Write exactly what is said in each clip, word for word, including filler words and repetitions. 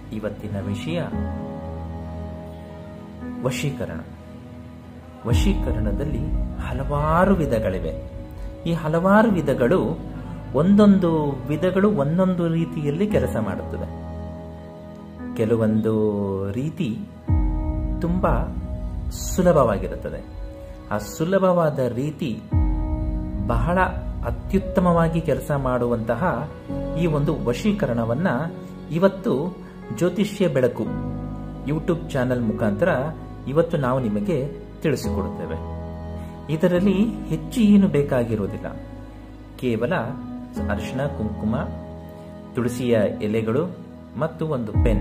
ಇವತ್ತಿನ ವಿಷಯ ವಶೀಕರಣ. ವಶೀಕರಣದಲ್ಲಿ ಹಲವಾರು ವಿಧಗಳಿವೆ. ಈ ಹಲವಾರು ವಿಧಗಳು ಒಂದೊಂದು ವಿಧಗಳು ಒಂದೊಂದು ರೀತಿಯಲ್ಲಿ ಕೆಲಸ ಮಾಡುತ್ತದೆ. ಕೆಲವೊಂದು ರೀತಿ ತುಂಬಾ ಸುಲಭವಾಗಿರುತ್ತದೆ. ಆ ಸುಲಭವಾದ ರೀತಿ ಬಹಳ ಅತ್ಯುತ್ತಮವಾಗಿ ಕೆಲಸ ಮಾಡುವಂತಹ ಈ ಒಂದು ವಶೀಕರಣವನ್ನ ಇವತ್ತು ಜ್ಯೋತಿಷ್ಯ ಬೆಳಕು ಯೂಟ್ಯೂಬ್ ಚಾನೆಲ್ ಮುಖಾಂತರ ಇವತ್ತು ನಾವು ನಿಮಗೆ ತಿಳಿಸಿಕೊಡುತ್ತೇವೆ. ಇದರಲ್ಲಿ ಹೆಚ್ಚು ಏನು ಬೇಕಾಗಿರುವುದಿಲ್ಲ. ಕೇವಲ ಅರಿಶಿಣ, ಕುಂಕುಮ, ತುಳಸಿಯ ಎಲೆಗಳು ಮತ್ತು ಒಂದು ಪೆನ್.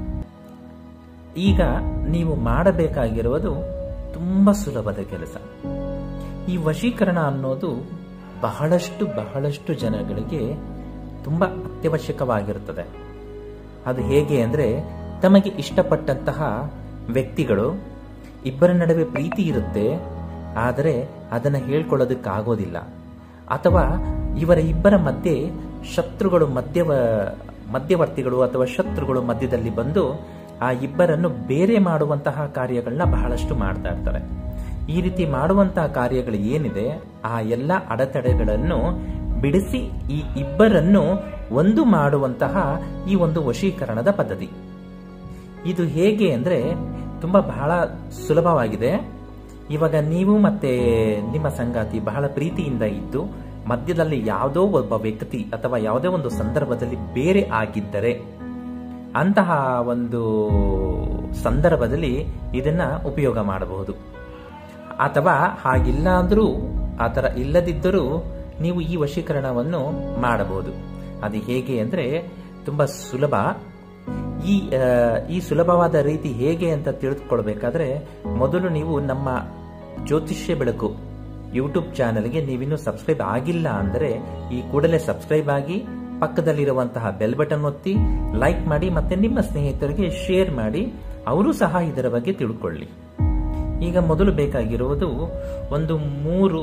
ಈಗ ನೀವು ಮಾಡಬೇಕಾಗಿರುವುದು ತುಂಬಾ ಸುಲಭದ ಕೆಲಸ. ಈ ವಶೀಕರಣ ಅನ್ನೋದು ಬಹಳಷ್ಟು ಬಹಳಷ್ಟು ಜನಗಳಿಗೆ ತುಂಬಾ ಅತ್ಯವಶ್ಯಕವಾಗಿರುತ್ತದೆ. ಅದು ಹೇಗೆ ಅಂದ್ರೆ, ತಮಗೆ ಇಷ್ಟಪಟ್ಟಂತಹ ವ್ಯಕ್ತಿಗಳು, ಇಬ್ಬರ ನಡುವೆ ಪ್ರೀತಿ ಇರುತ್ತೆ, ಆದರೆ ಅದನ್ನು ಹೇಳ್ಕೊಳ್ಳೋದಕ್ಕಾಗೋದಿಲ್ಲ. ಅಥವಾ ಇವರ ಇಬ್ಬರ ಮಧ್ಯೆ ಶತ್ರುಗಳು ಮಧ್ಯವ ಮಧ್ಯವರ್ತಿಗಳು ಅಥವಾ ಶತ್ರುಗಳು ಮಧ್ಯದಲ್ಲಿ ಬಂದು ಆ ಇಬ್ಬರನ್ನು ಬೇರೆ ಮಾಡುವಂತಹ ಕಾರ್ಯಗಳನ್ನ ಬಹಳಷ್ಟು ಮಾಡ್ತಾ ಇರ್ತಾರೆ. ಈ ರೀತಿ ಮಾಡುವಂತಹ ಕಾರ್ಯಗಳು ಏನಿದೆ, ಆ ಎಲ್ಲ ಅಡೆತಡೆಗಳನ್ನು ಬಿಡಿಸಿ ಈ ಇಬ್ಬರನ್ನು ಒಂದು ಮಾಡುವಂತಹ ಈ ಒಂದು ವಶೀಕರಣದ ಪದ್ಧತಿ. ಇದು ಹೇಗೆ ಅಂದ್ರೆ ತುಂಬಾ ಬಹಳ ಸುಲಭವಾಗಿದೆ. ಇವಾಗ ನೀವು ಮತ್ತೆ ನಿಮ್ಮ ಸಂಗಾತಿ ಬಹಳ ಪ್ರೀತಿಯಿಂದ ಇದ್ದು ಮಧ್ಯದಲ್ಲಿ ಯಾವುದೋ ಒಬ್ಬ ವ್ಯಕ್ತಿ ಅಥವಾ ಯಾವುದೇ ಒಂದು ಸಂದರ್ಭದಲ್ಲಿ ಬೇರೆ ಆಗಿದ್ದರೆ, ಅಂತಹ ಒಂದು ಸಂದರ್ಭದಲ್ಲಿ ಇದನ್ನ ಉಪಯೋಗ ಮಾಡಬಹುದು. ಅಥವಾ ಹಾಗಿಲ್ಲ ಅಂದ್ರೂ, ಆ ಥರ ಇಲ್ಲದಿದ್ದರೂ ನೀವು ಈ ವಶೀಕರಣವನ್ನು ಮಾಡಬಹುದು. ಅದು ಹೇಗೆ ಅಂದ್ರೆ ತುಂಬಾ ಸುಲಭ. ಈ ಈ ಸುಲಭವಾದ ರೀತಿ ಹೇಗೆ ಅಂತ ತಿಳಿದುಕೊಳ್ಬೇಕಾದ್ರೆ, ಮೊದಲು ನೀವು ನಮ್ಮ ಜ್ಯೋತಿಷ್ಯ ಬೆಳಕು ಯೂಟ್ಯೂಬ್ ಚಾನೆಲ್ಗೆ ನೀವಿನ್ನೂ ಸಬ್ಸ್ಕ್ರೈಬ್ ಆಗಿಲ್ಲ ಅಂದರೆ ಈ ಕೂಡಲೇ ಸಬ್ಸ್ಕ್ರೈಬ್ ಆಗಿ, ಪಕ್ಕದಲ್ಲಿರುವಂತಹ ಬೆಲ್ ಬಟನ್ ಒತ್ತಿ, ಲೈಕ್ ಮಾಡಿ, ಮತ್ತೆ ನಿಮ್ಮ ಸ್ನೇಹಿತರಿಗೆ ಶೇರ್ ಮಾಡಿ, ಅವರು ಸಹ ಇದರ ಬಗ್ಗೆ ತಿಳ್ಕೊಳ್ಳಿ. ಈಗ ಮೊದಲು ಬೇಕಾಗಿರುವುದು ಒಂದು ಮೂರು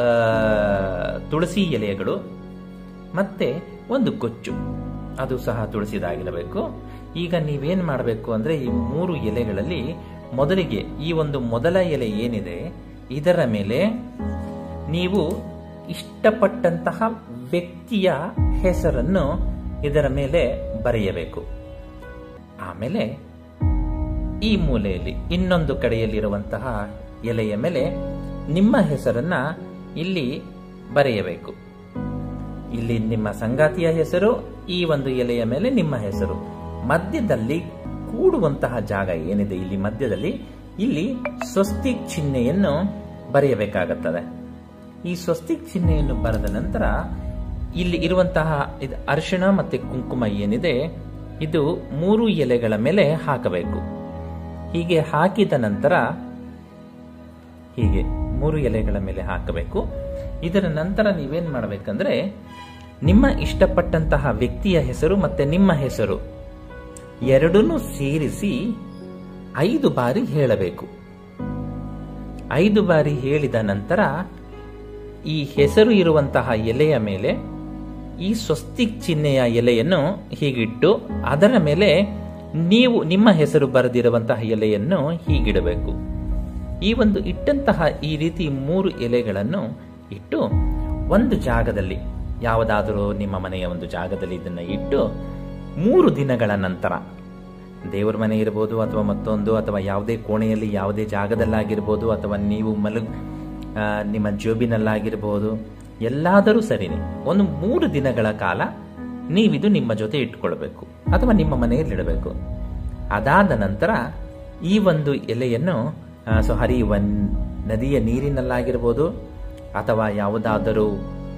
ತುಳಸಿ ಎಲೆಗಳು ಮತ್ತೆ ಒಂದು ಕೊಚ್ಚು, ಅದು ಸಹ ತುಳಸಿದಾಗಿರಬೇಕು. ಈಗ ನೀವೇನ್ ಮಾಡಬೇಕು ಅಂದ್ರೆ, ಈ ಮೂರು ಎಲೆಗಳಲ್ಲಿ ಮೊದಲಿಗೆ ಈ ಒಂದು ಮೊದಲ ಎಲೆ ಏನಿದೆ ಇದರ ಮೇಲೆ ನೀವು ಇಷ್ಟಪಟ್ಟಂತಹ ವ್ಯಕ್ತಿಯ ಹೆಸರನ್ನು ಇದರ ಮೇಲೆ ಬರೆಯಬೇಕು. ಆಮೇಲೆ ಈ ಮೂಲೆಯಲ್ಲಿ ಇನ್ನೊಂದು ಕಡೆಯಲ್ಲಿರುವಂತಹ ಎಲೆಯ ಮೇಲೆ ನಿಮ್ಮ ಹೆಸರನ್ನ ಇಲ್ಲಿ ಬರೆಯಬೇಕು. ಇಲ್ಲಿ ನಿಮ್ಮ ಸಂಗಾತಿಯ ಹೆಸರು, ಈ ಒಂದು ಎಲೆಯ ಮೇಲೆ ನಿಮ್ಮ ಹೆಸರು. ಮಧ್ಯದಲ್ಲಿ ಕೂಡುವಂತಹ ಜಾಗ ಏನಿದೆ, ಇಲ್ಲಿ ಮಧ್ಯದಲ್ಲಿ ಇಲ್ಲಿ ಸ್ವಸ್ತಿಕ್ ಚಿಹ್ನೆಯನ್ನು ಬರೆಯಬೇಕಾಗುತ್ತದೆ. ಈ ಸ್ವಸ್ತಿಕ್ ಚಿಹ್ನೆಯನ್ನು ಬರೆದ ನಂತರ ಇಲ್ಲಿ ಇರುವಂತಹ ಇದು ಅರಿಶಿಣ ಮತ್ತೆ ಕುಂಕುಮ ಏನಿದೆ, ಇದು ಮೂರು ಎಲೆಗಳ ಮೇಲೆ ಹಾಕಬೇಕು. ಹೀಗೆ ಹಾಕಿದ ನಂತರ ಹೀಗೆ ಮೂರು ಎಲೆಗಳ ಮೇಲೆ ಹಾಕಬೇಕು. ಇದರ ನಂತರ ನೀವೇನ್ ಮಾಡಬೇಕಂದ್ರೆ, ನಿಮ್ಮ ಇಷ್ಟಪಟ್ಟಂತಹ ವ್ಯಕ್ತಿಯ ಹೆಸರು ಮತ್ತೆ ನಿಮ್ಮ ಹೆಸರು ಎರಡನ್ನೂ ಸೇರಿಸಿ ಐದು ಬಾರಿ ಹೇಳಬೇಕು. ಐದು ಬಾರಿ ಹೇಳಿದ ನಂತರ ಈ ಹೆಸರು ಇರುವಂತಹ ಎಲೆಯ ಮೇಲೆ ಈ ಸ್ವಸ್ತಿಕ್ ಚಿಹ್ನೆಯ ಎಲೆಯನ್ನು ಹೀಗಿಟ್ಟು, ಅದರ ಮೇಲೆ ನೀವು ನಿಮ್ಮ ಹೆಸರು ಬರೆದಿರುವಂತಹ ಎಲೆಯನ್ನು ಹೀಗಿಡಬೇಕು. ಈ ಒಂದು ಇಟ್ಟಂತಹ ಈ ರೀತಿ ಮೂರು ಎಲೆಗಳನ್ನು ಇಟ್ಟು ಒಂದು ಜಾಗದಲ್ಲಿ, ಯಾವುದಾದರೂ ನಿಮ್ಮ ಮನೆಯ ಒಂದು ಜಾಗದಲ್ಲಿ ಇದನ್ನ ಇಟ್ಟು ಮೂರು ದಿನಗಳ ನಂತರ, ದೇವರ ಮನೆ ಇರಬಹುದು ಅಥವಾ ಮತ್ತೊಂದು, ಅಥವಾ ಯಾವುದೇ ಕೋಣೆಯಲ್ಲಿ ಯಾವುದೇ ಜಾಗದಲ್ಲಾಗಿರ್ಬೋದು, ಅಥವಾ ನೀವು ಮಲಗ್ ನಿಮ್ಮ ಜೋಬಿನಲ್ಲಾಗಿರ್ಬೋದು, ಎಲ್ಲಾದರೂ ಸರಿನೇ ಒಂದು ಮೂರು ದಿನಗಳ ಕಾಲ ನೀವಿದು ನಿಮ್ಮ ಜೊತೆ ಇಟ್ಕೊಳ್ಬೇಕು ಅಥವಾ ನಿಮ್ಮ ಮನೆಯಲ್ಲಿಡಬೇಕು. ಅದಾದ ನಂತರ ಈ ಒಂದು ಎಲೆಯನ್ನು ಸೊ ಹರಿಯುವ ನದಿಯ ನೀರಿನಲ್ಲಾಗಿರ್ಬೋದು ಅಥವಾ ಯಾವುದಾದರೂ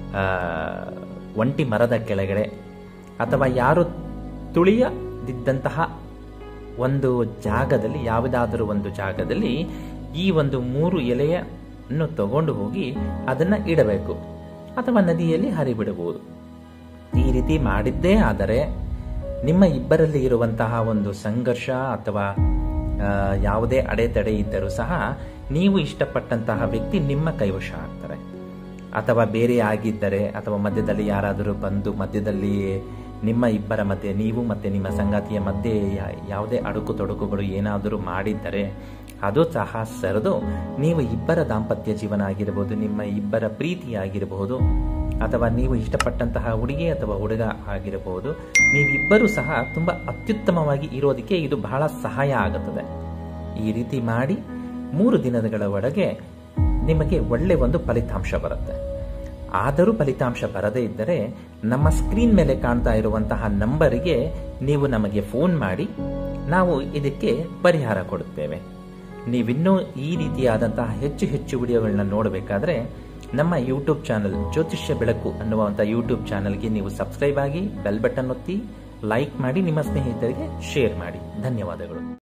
ಒಂಟಿ ಮರದ ಕೆಳಗಡೆ ಅಥವಾ ಯಾರು ತುಳಿಯದಿದ್ದಂತಹ ಒಂದು ಜಾಗದಲ್ಲಿ, ಯಾವುದಾದರೂ ಒಂದು ಜಾಗದಲ್ಲಿ ಈ ಒಂದು ಮೂರು ಎಲೆಯನ್ನು ತಗೊಂಡು ಹೋಗಿ ಅದನ್ನ ಇಡಬೇಕು ಅಥವಾ ನದಿಯಲ್ಲಿ ಹರಿಬಿಡಬಹುದು. ಈ ರೀತಿ ಮಾಡಿದ್ದೇ ಆದರೆ ನಿಮ್ಮ ಇಬ್ಬರಲ್ಲಿ ಇರುವಂತಹ ಒಂದು ಸಂಘರ್ಷ ಅಥವಾ ಯಾವುದೇ ಅಡೆತಡೆ ಇದ್ದರೂ ಸಹ ನೀವು ಇಷ್ಟಪಟ್ಟಂತಹ ವ್ಯಕ್ತಿ ನಿಮ್ಮ ಕೈವಶ ಆಗ್ತಾರೆ. ಅಥವಾ ಬೇರೆ ಆಗಿದ್ದರೆ ಅಥವಾ ಮಧ್ಯದಲ್ಲಿ ಯಾರಾದರೂ ಬಂದು ಮಧ್ಯದಲ್ಲಿ ನಿಮ್ಮ ಇಬ್ಬರ ಮಧ್ಯೆ, ನೀವು ಮತ್ತು ನಿಮ್ಮ ಸಂಗಾತಿಯ ಮಧ್ಯೆ ಯಾವುದೇ ಅಡುಕು ತೊಡಕುಗಳು ಏನಾದರೂ ಮಾಡಿದ್ದರೆ ಅದು ಸಹ ಸರಿದು ನೀವು ಇಬ್ಬರ ದಾಂಪತ್ಯ ಜೀವನ ಆಗಿರಬಹುದು, ನಿಮ್ಮ ಇಬ್ಬರ ಪ್ರೀತಿ ಆಗಿರಬಹುದು, ಅಥವಾ ನೀವು ಇಷ್ಟಪಟ್ಟಂತಹ ಹುಡುಗಿ ಅಥವಾ ಹುಡುಗ ಆಗಿರಬಹುದು, ನೀವಿಬ್ಬರೂ ಸಹ ತುಂಬ ಅತ್ಯುತ್ತಮವಾಗಿ ಇರೋದಕ್ಕೆ ಇದು ಬಹಳ ಸಹಾಯ ಆಗುತ್ತದೆ. ಈ ರೀತಿ ಮಾಡಿ ಮೂರು ದಿನಗಳ ಒಳಗೆ ನಿಮಗೆ ಒಳ್ಳೆ ಒಂದು ಫಲಿತಾಂಶ ಬರುತ್ತೆ. ಆದರೂ ಫಲಿತಾಂಶ ಬರದೇ ಇದ್ದರೆ ನಮ್ಮ ಸ್ಕ್ರೀನ್ ಮೇಲೆ ಕಾಣ್ತಾ ಇರುವಂತಹ ನಂಬರಿಗೆ ನೀವು ನಮಗೆ ಫೋನ್ ಮಾಡಿ ನಾವು ಇದಕ್ಕೆ ಪರಿಹಾರ ಕೊಡುತ್ತೇವೆ. ನೀವಿನ್ನೂ ಈ ರೀತಿಯಾದಂತಹ ಹೆಚ್ಚು ಹೆಚ್ಚು ವಿಡಿಯೋಗಳನ್ನ ನೋಡಬೇಕಾದ್ರೆ ನಮ್ಮ ಯೂಟ್ಯೂಬ್ ಚಾನಲ್ ಜ್ಯೋತಿಷ್ಯ ಬೆಳಕು ಅನ್ನುವಂಥ ಯೂಟ್ಯೂಬ್ ಚಾನಲ್ಗೆ ನೀವು ಸಬ್ಸ್ಕ್ರೈಬ್ ಆಗಿ ಬೆಲ್ ಬಟನ್ ಒತ್ತಿ, ಲೈಕ್ ಮಾಡಿ, ನಿಮ್ಮ ಸ್ನೇಹಿತರಿಗೆ ಶೇರ್ ಮಾಡಿ. ಧನ್ಯವಾದಗಳು.